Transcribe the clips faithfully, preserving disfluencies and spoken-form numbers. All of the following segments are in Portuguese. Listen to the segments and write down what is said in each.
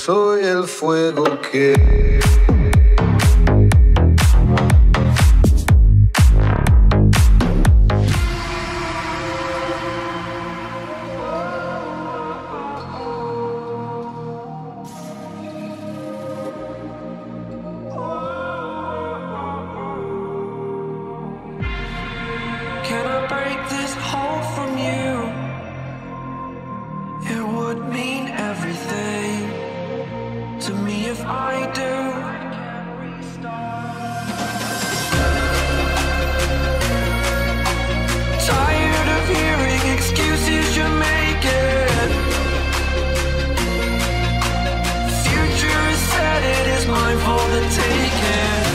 soy el fuego que... Can I break this hold from you? It would mean everything to me if I do. Tired of hearing excuses you're making. Future is set, it is mine for the taking.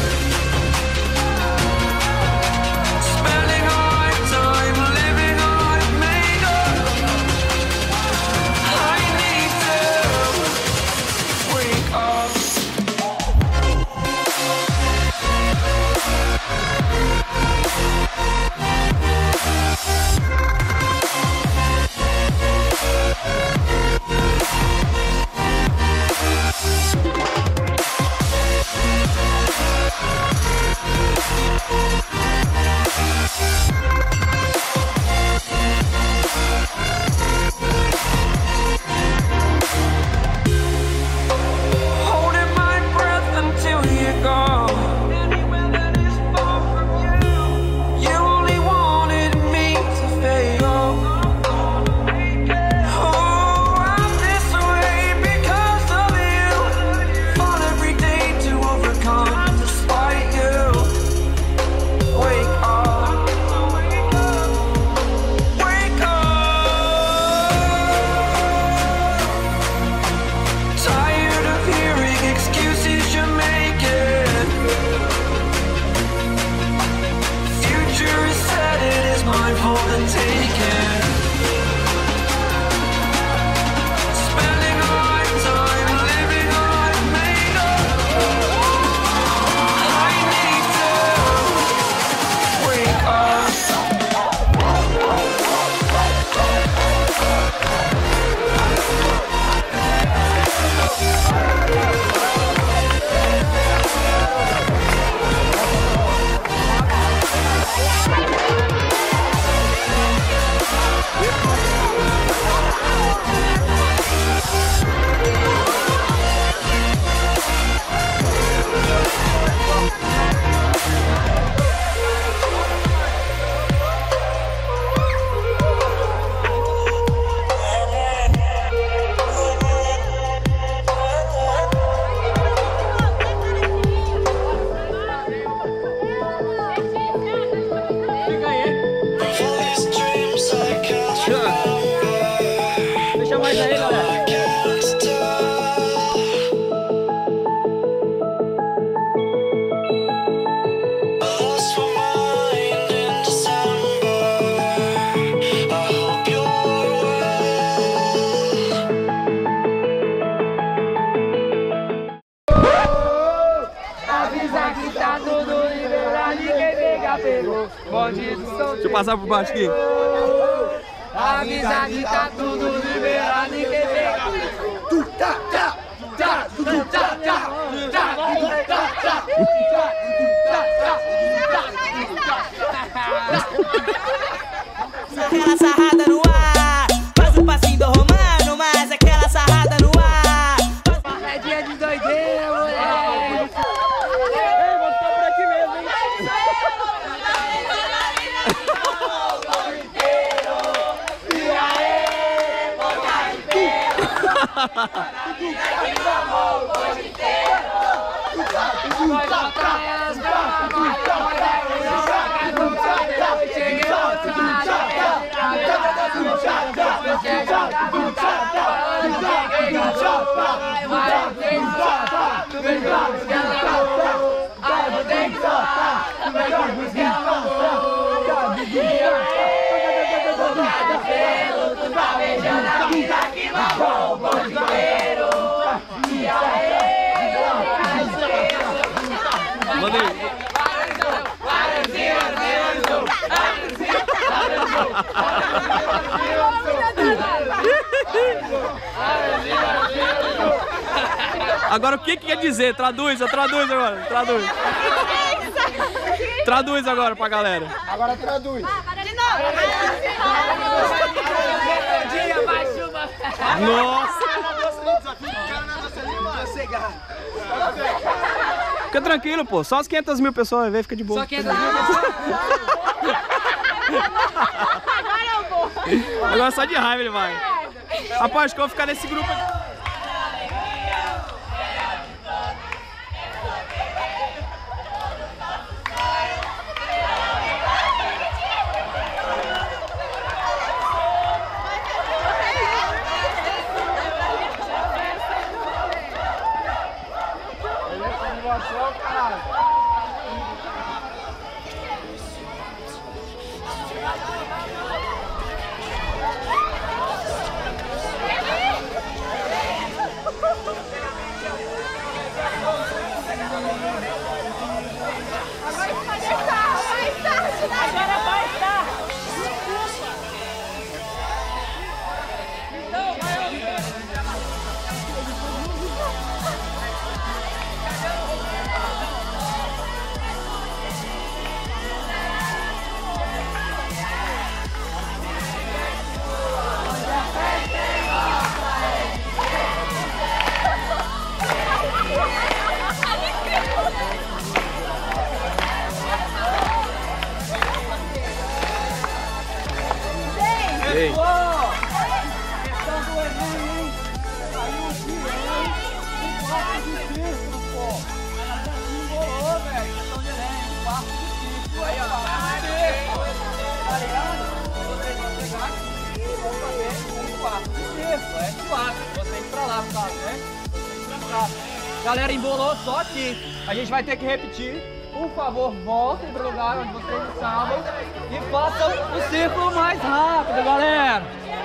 Deixa eu passar por baixo aqui. Avisa que tá tudo liberado e quem pega. Tu tá, tá, tá, tu tá, tá, tá, tá, tá, Aquela sarrada no ar, faz um passinho do romano, mas aquela sarrada no ar. É dia de doideira, moleque. Ei, vou ficar por aqui mesmo, hein? Mandei. Agora o que que quer dizer? Traduz, traduz agora, traduz. Traduz agora pra galera. Agora traduz. De novo. Nossa! Fica tranquilo, pô. Só as quinhentas mil pessoas vai ver, fica de boa. Só quinhentas mil pessoas? Agora eu vou. Agora só de raiva ele vai. Rapaz, acho que eu vou ficar nesse grupo aqui. Ei. Questão do Enem, hein? Saiu o Guilherme, um quarto de círculo, pô. Ela já se embolou, velho. Questão de Enem, um quarto de círculo. Aí, ó, um quarto de círculo. Tá ligado? Vocês vão pegar aqui e vão fazer um quarto de círculo. É quatro. Vocês pra lá, por causa, né? Vocês pra cá. Galera, embolou só aqui. A gente vai ter que repetir. Por favor, voltem para o lugar onde vocês estavam e façam o círculo mais rápido, galera.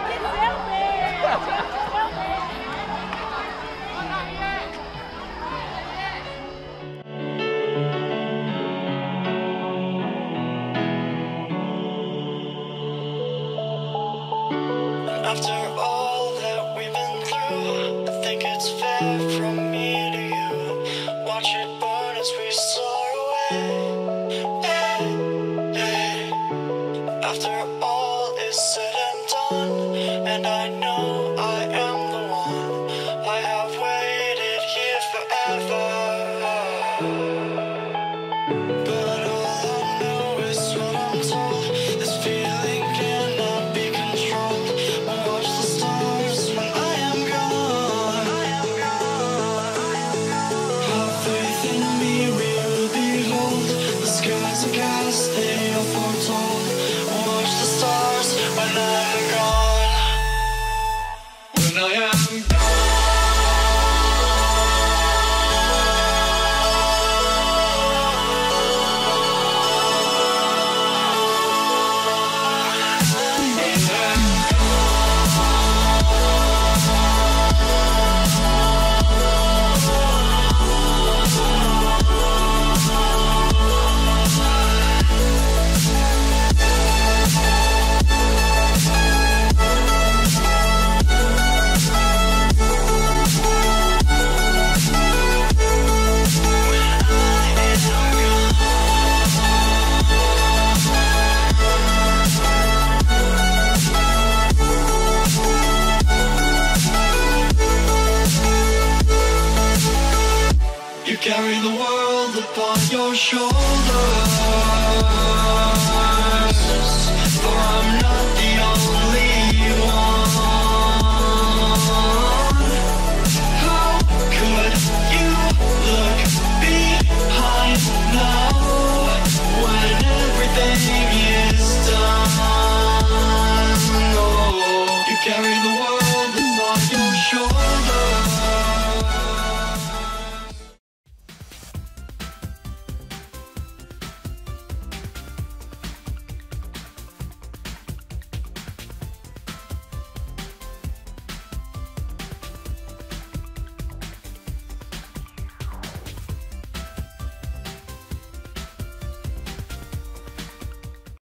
After all that we've been through, I think it's fair from me to you. Watch it burn as we soar away. Hey, hey. After all